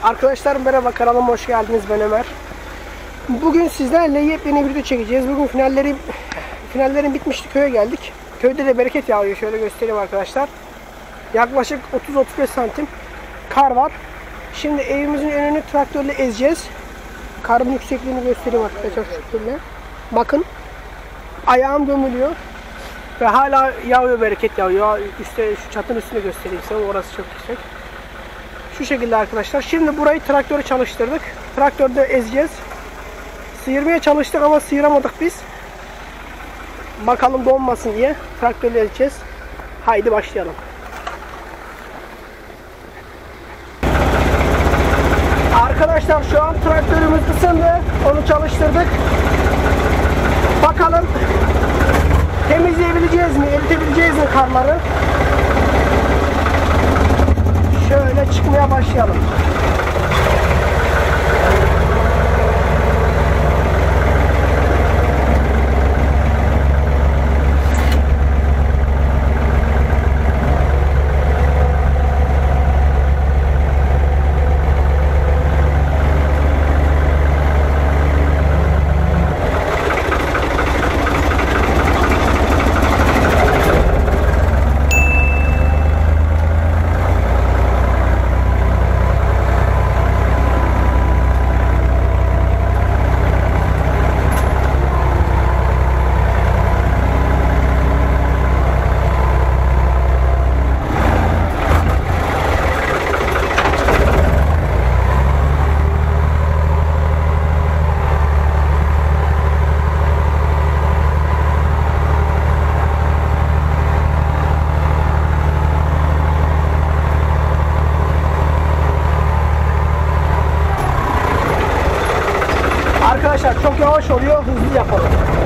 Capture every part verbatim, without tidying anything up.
Arkadaşlar merhaba, kanalıma hoş geldiniz. Ben Ömer. Bugün sizlerle yepyeni bir video çekeceğiz. Bugün finallerim finallerin bitmişti, köye geldik. Köyde de bereket yağıyor. Şöyle göstereyim arkadaşlar. Yaklaşık otuz otuz beş santim kar var. Şimdi evimizin önünü traktörle ezeceğiz. Karın yüksekliğini göstereyim arkadaşlar şu şekilde. Bakın. Ayağım gömülüyor. Ve hala yağıyor, bereket yağıyor. Üstte, şu çatının üstünde göstereyim size. Orası çok yüksek. Şu şekilde arkadaşlar. Şimdi burayı traktörü çalıştırdık. Traktörde ezeceğiz. Sıyırmaya çalıştık ama sıyıramadık biz. Bakalım donmasın diye traktörle ezeceğiz. Haydi başlayalım. Arkadaşlar şu an traktörümüz ısındı. Onu çalıştırdık. Bakalım temizleyebileceğiz mi? Eritebileceğiz mi karları? Şöyle çıkmaya başlayalım. Arkadaşlar çok yavaş oluyor, hızlı yapalım.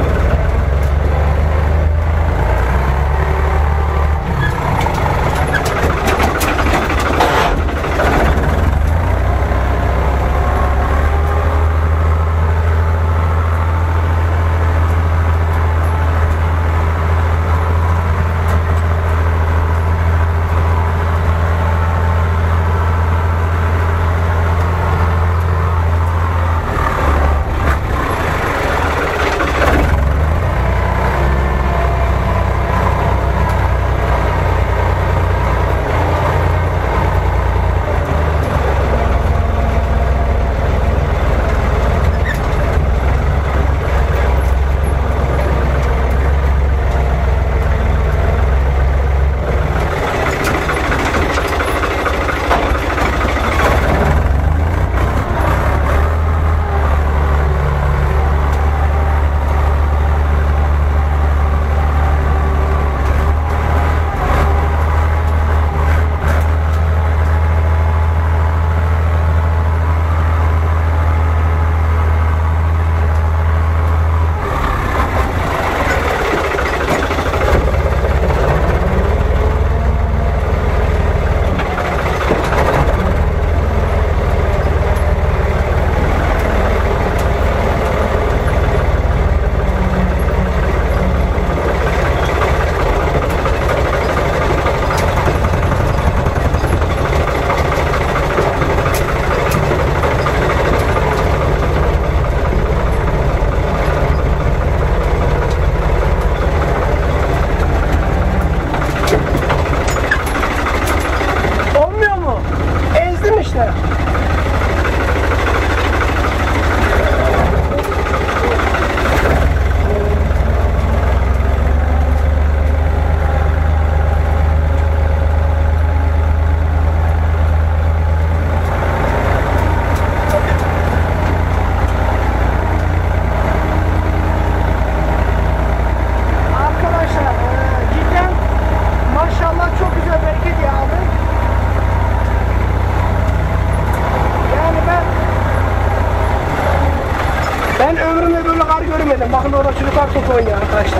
Ben ömrümde böyle kar görmedim. Bakın orada çocuklar top oynuyor arkadaşlar.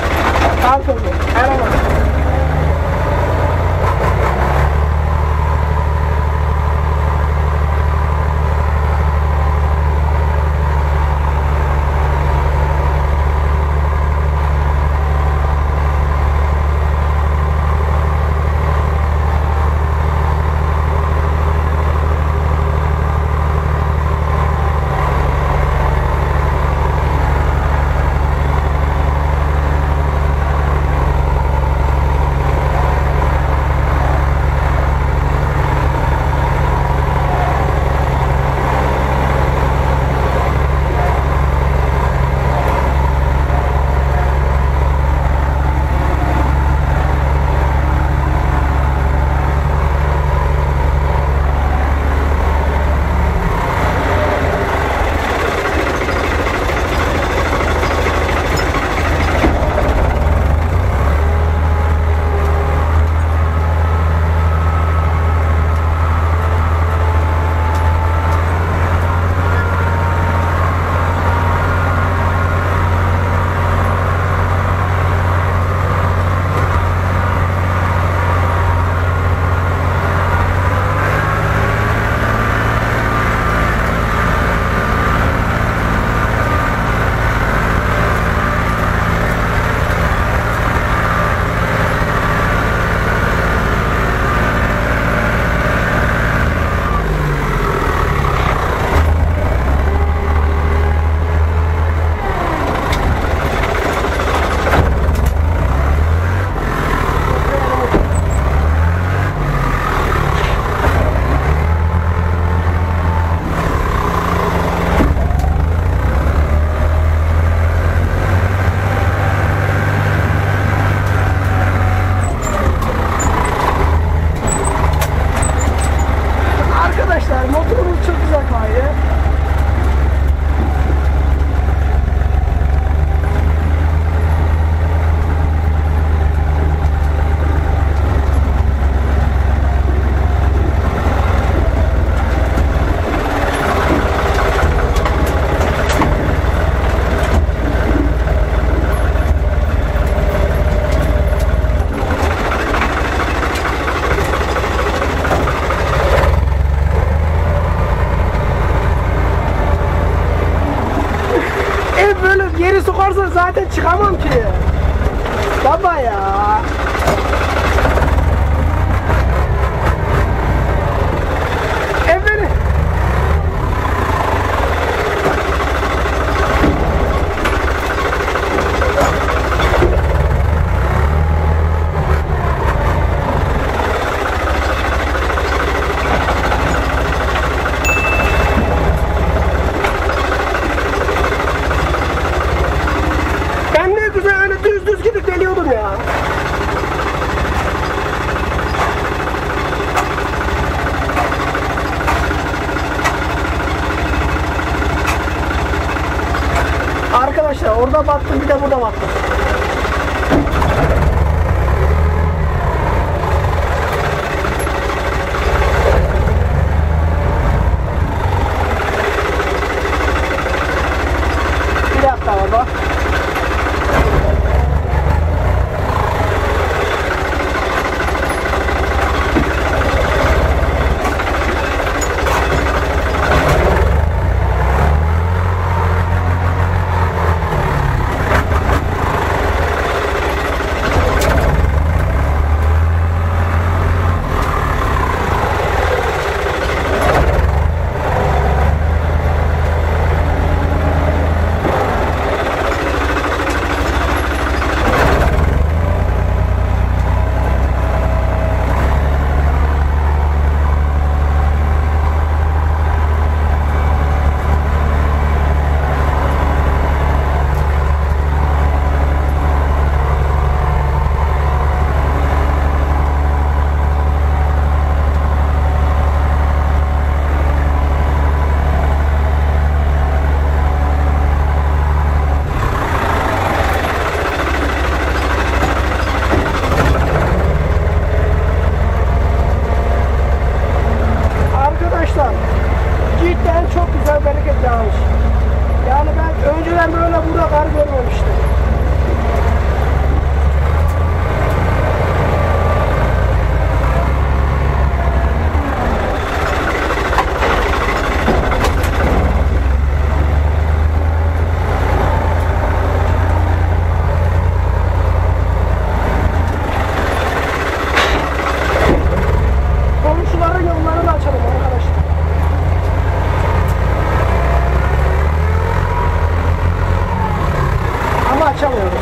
Kar topu. Herhalde. varsa zaten çıkamam ki. Baba ya. Efendim. Ben ne güzel öyle düz düz gidip geliyordum ya. Arkadaşlar orada battım, bir de burada battım. Bir dakika baba. Cidden çok güzel bereket yağmış. Yani ben önceden böyle burada kar görmemiştim. Komşuların yollarını açalım arkadaşlar. Ama açamıyoruz.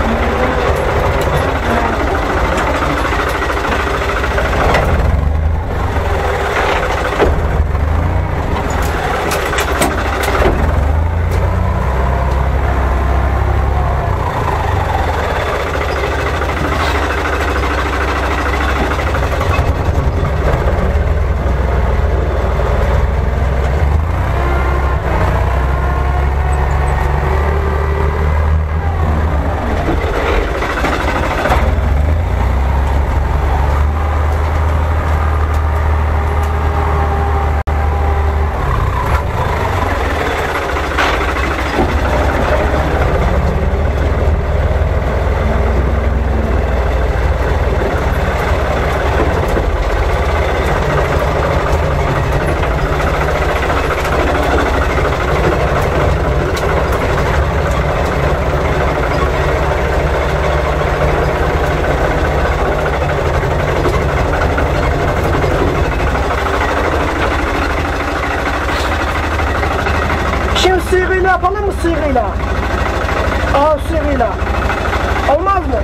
Şimdi sığırıyla yapalım mı, sığırıyla? Aa, sığırıyla. Olmaz mı?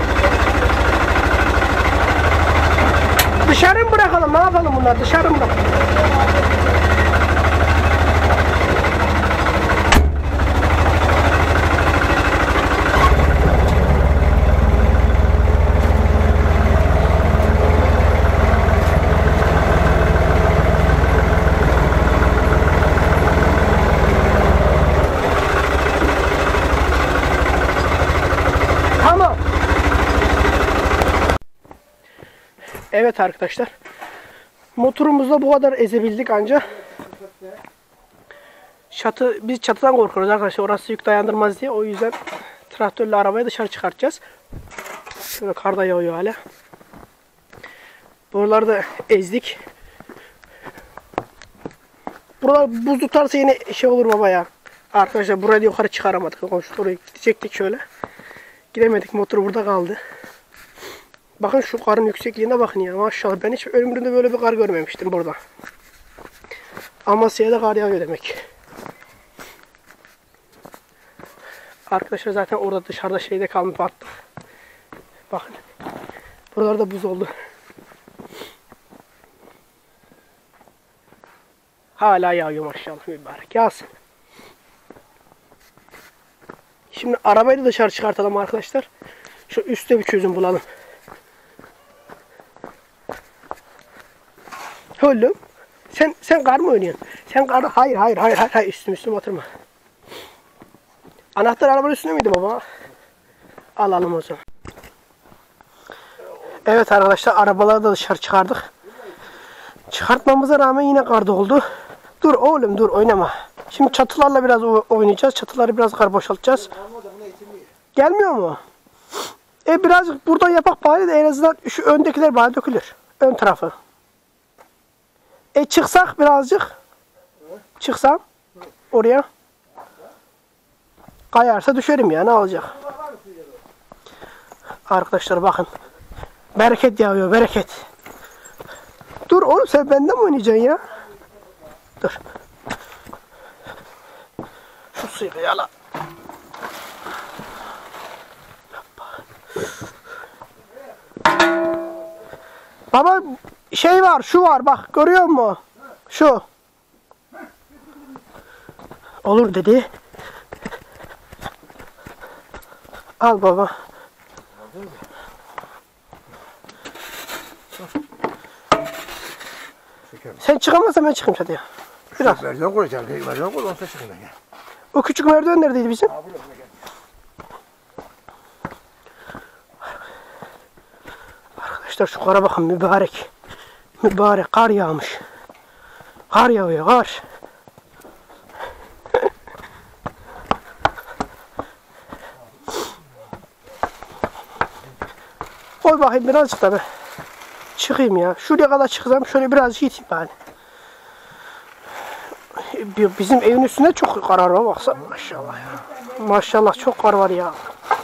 Dışarı mı bırakalım? Ne yapalım bunlar? Dışarı mı bırakalım? Tamam. Evet arkadaşlar. Motorumuzda bu kadar ezebildik anca. Çatı, biz çatıdan korkuyoruz arkadaşlar. Orası yük dayandırmaz diye. O yüzden traktörle arabayı dışarı çıkartacağız. Şöyle kar da yağıyor hala. Buraları da ezdik. Buralar buz tutarsa yine şey olur baba ya. Arkadaşlar burayı da yukarı çıkaramadık. Komşu oraya gidecektik şöyle. Gidemedik. Motor burada kaldı. Bakın şu karın yüksekliğine bakın ya. Maşallah ben hiç ömrümde böyle bir kar görmemiştim burada. Amasya'da kar yağıyor demek. Arkadaşlar zaten orada dışarıda şeyde kalmış battı. Bakın. Buralarda buz oldu. Hala yağıyor maşallah mübarek. Yağsın. Şimdi arabayı da dışarı çıkartalım arkadaşlar. Şu üstte bir çözüm bulalım. Oğlum. Sen sen kar mı oynuyorsun? Sen kar hayır hayır hayır hayır hayır üstüm üstüme oturma. Anahtar arabanın üstünde miydi baba? Alalım o zaman. Evet arkadaşlar arabaları da dışarı çıkardık. Çıkartmamıza rağmen yine kar doldu. Dur oğlum dur oynama. Şimdi çatılarla biraz oynayacağız. Çatıları biraz kar boşaltacağız. Gelmiyor mu? E birazcık buradan yapak bari de en azından şu öndekiler bari dökülür. Ön tarafı. E çıksak birazcık. Çıksam oraya. Kayarsa düşerim ya ne olacak? Arkadaşlar bakın. Bereket yağıyor bereket. Dur oğlum sen bende mi oynayacaksın ya? Dur. Şu suyu yala. Baba şey var şu var bak görüyor musun? Şu. Olur dedi. Al baba. Sen çıkamazsan ben çıkayım çatıya. Biraz. Merdiven koyacağım. Merdiven koy, ondan çıkayım ben ya. O küçük merdiven neredeydi bizim? Arkadaşlar şu kara bakın mübarek. Mübarek kar yağmış. Kar yağıyor kar. Koy bakayım birazcık da be. Çıkayım ya. Şuraya kadar çıksam şöyle birazcık yiteyim bari. Bizim evin üstünde çok kar var baksana maşallah ya. Maşallah çok kar var ya.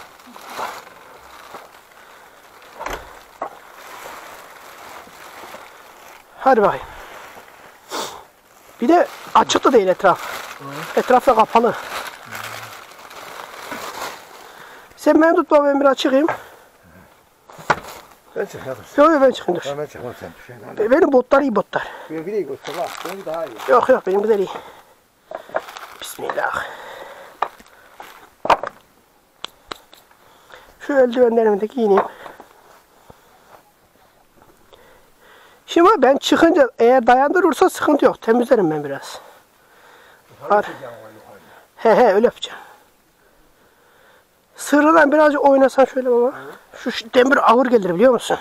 Hadi bakayım. Bir de açık da değil etraf. Hı. Etraf da kapalı. Hı. Sen beni tut ben biraz çıkayım. Ben çıkayım. Yok yok ben çıkayım dur. Ben çıkayım sen düşeyim. Benim botlar iyi botlar. Benimki de iyi botlar bak. Benimki daha iyi. Yok yok benim güzel iyi. Bismillah. Şu eldivenlerimi de giyineyim. Şimdi ben çıkınca eğer dayandırırsa sıkıntı yok. Temizlerim ben biraz. Var. He he öyle yapacağım. Sırrıdan birazcık oynasan şöyle baba. Hı. Şu demir ağır gelir biliyor musun?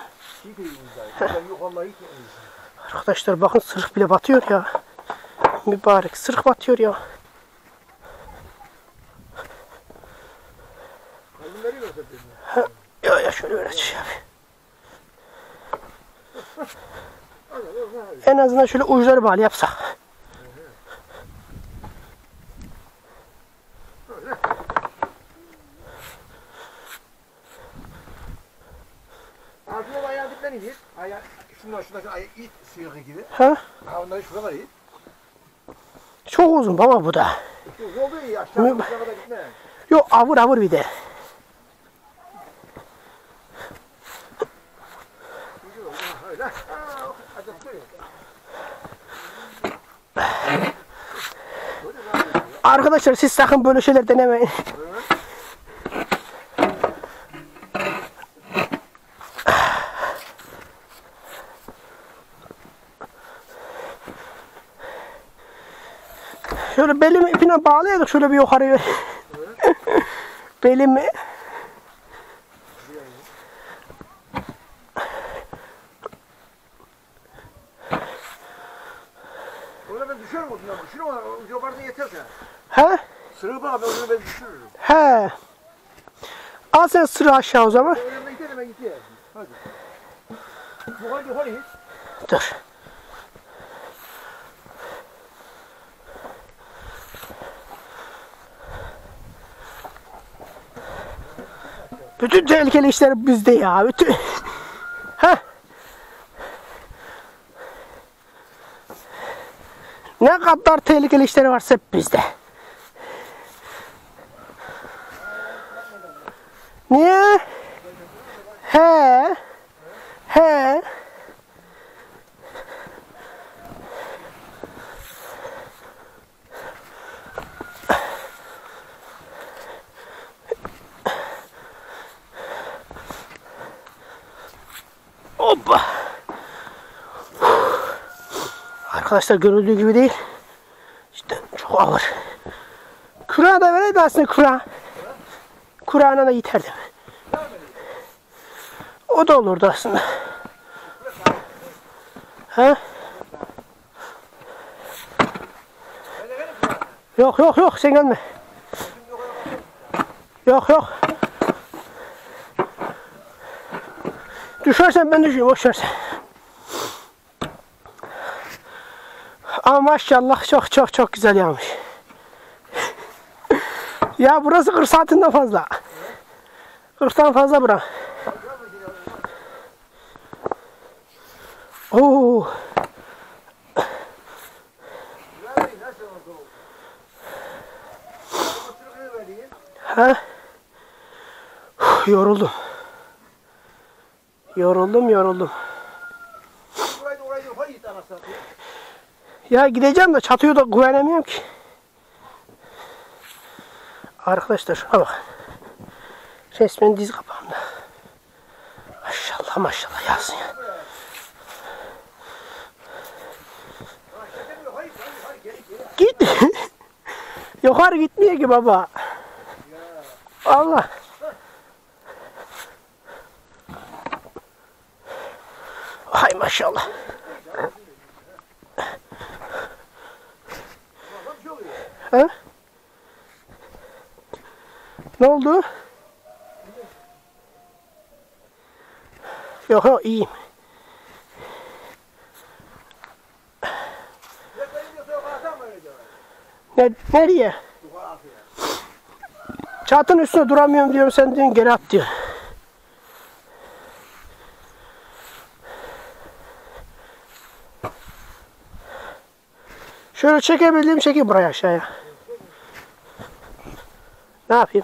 Arkadaşlar bakın sırık bile batıyor ya. Mübarek sırık batıyor ya. Ha, ya ya şöyle böyle şey abi. En azından şöyle uçları bağlı yapsak. Altına ayağı dipten indir. Ayağı şundan şuradaki ayağı it sıyığı gibi. Ha? Ha onları şurada it. Çok uzun baba bu da. Uzun oldu iyi aşağı kadar gitme. Yok avur avur bir de. Arkadaşlar siz sakın böyle şeyler denemeyin. Şöyle belimi ipine bağlayalım şöyle bir yukarıya. Belimi. Orada ben düşerim ondan. Düşürüm ama yukarıda yeterse. He? Sırığı bana ben onu ben düşürürüm. He. Al sen sıra aşağı o zaman. Ben gidelim ben gideyim. Hadi. Yukarı yukarı git. Dur. Bütün tehlikeli işler bizde ya. Bütün... Heh. Ne kadar tehlikeli işleri varsa hep bizde. Niye? He. He. Hoppa. Arkadaşlar görüldüğü gibi değil. İşte çok ağır. Kurağı da vereydi aslında kura. Kurağına da yeterdi. O da olurdu aslında. Ha? Yok yok yok sen gelme. Yok yok. Düşersen ben düşeyim, boş ver sen. Ama maşallah çok çok çok güzel yağmış. Ya burası kırk saatinden fazla. kırktan fazla bura. Oo. Ha? Uf, yoruldum. Yoruldum yoruldum. Ya gideceğim de çatıyı da güvenemiyorum ki. Arkadaşlar şuna bak. Resmen diz kapağımda. Maşallah maşallah yazsın ya. Git. Yukarı gitmiyor ki baba. Allah. Hay maşallah. Ha? Ne oldu? Yok yok iyiyim. Ne, nereye? Çatının üstüne duramıyorum diyorum, sen diyorsun geri at diyor. Şöyle çekebildiğim çekeyim buraya aşağıya. Ne yapayım?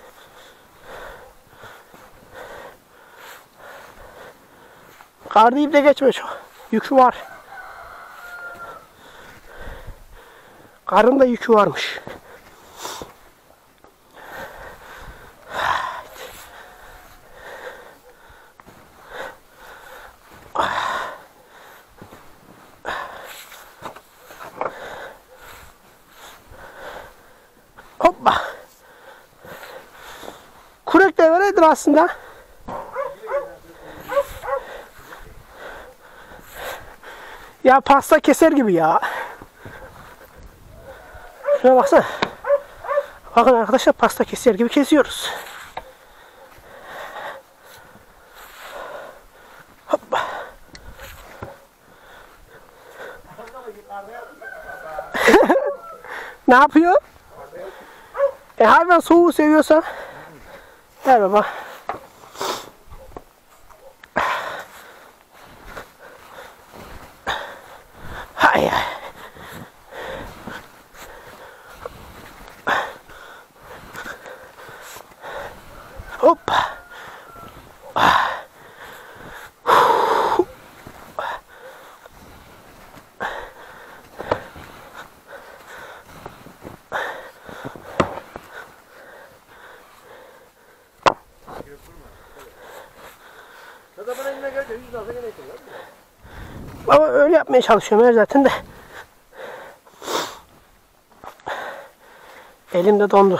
Kar deyip de geçme çok. Yükü var. Karın da yükü varmış. Hoppa. Kurek de vereydin aslında. Ya pasta keser gibi ya. Şuna baksana. Bakın arkadaşlar, pasta keser gibi kesiyoruz. Hoppa. Ne yapıyor? E hayvan soğuğu seviyorsa. Ver baba. Hay hay. Hoppa. Ama öyle yapmaya çalışıyorum her zaten de. Elim de dondu.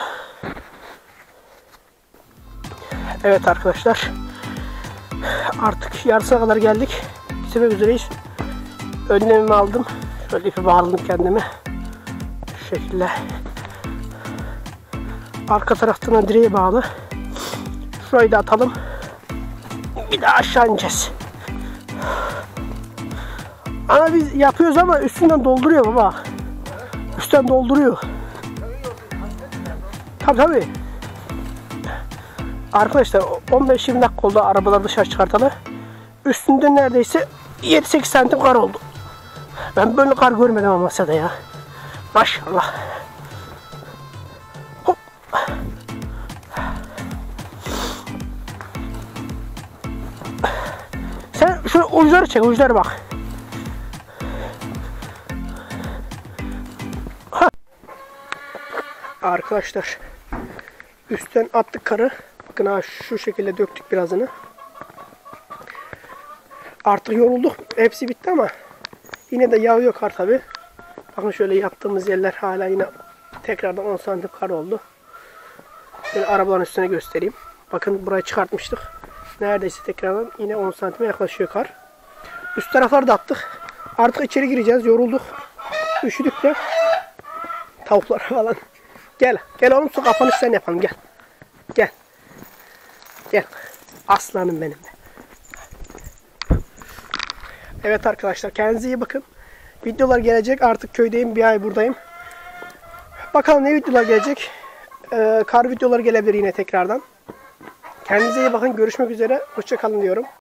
Evet arkadaşlar. Artık yarısına kadar geldik. Bitirmek üzereyiz. Önlemimi aldım. Şöyle ipi bağladım kendime. Şu şekilde. Arka taraftan direğe bağlı. Şurayı da atalım. Bir daha aşağı ineceğiz. Ama biz yapıyoruz ama üstünden dolduruyor baba. Üstten dolduruyor. Tabii tabii. Arkadaşlar on beş yirmi dakika oldu arabaları dışarı çıkartalı. Üstünde neredeyse yedi sekiz santim kar oldu. Ben böyle kar görmedim Amasya'da ya. Maşallah. Hop. Sen şu uçları çek, uçları bak. Ha. Arkadaşlar üstten attık karı. Bakın ha, şu şekilde döktük birazını. Artık yorulduk. Hepsi bitti ama yine de yağıyor kar tabi. Bakın şöyle yaptığımız yerler hala yine tekrardan on santim kar oldu. Böyle arabaların üstüne göstereyim. Bakın burayı çıkartmıştık. Neredeyse tekrardan yine on santime yaklaşıyor kar. Üst tarafları da attık. Artık içeri gireceğiz. Yorulduk. Üşüdük de. Tavuklar falan. Gel. Gel oğlum, su kapanış sen yapalım. Gel. Gel. Gel. Aslanım benim de. Evet arkadaşlar, kendinize iyi bakın. Videolar gelecek. Artık köydeyim. Bir ay buradayım. Bakalım ne videolar gelecek. Ee, kar videoları gelebilir yine tekrardan. Kendinize iyi bakın. Görüşmek üzere. Hoşça kalın diyorum.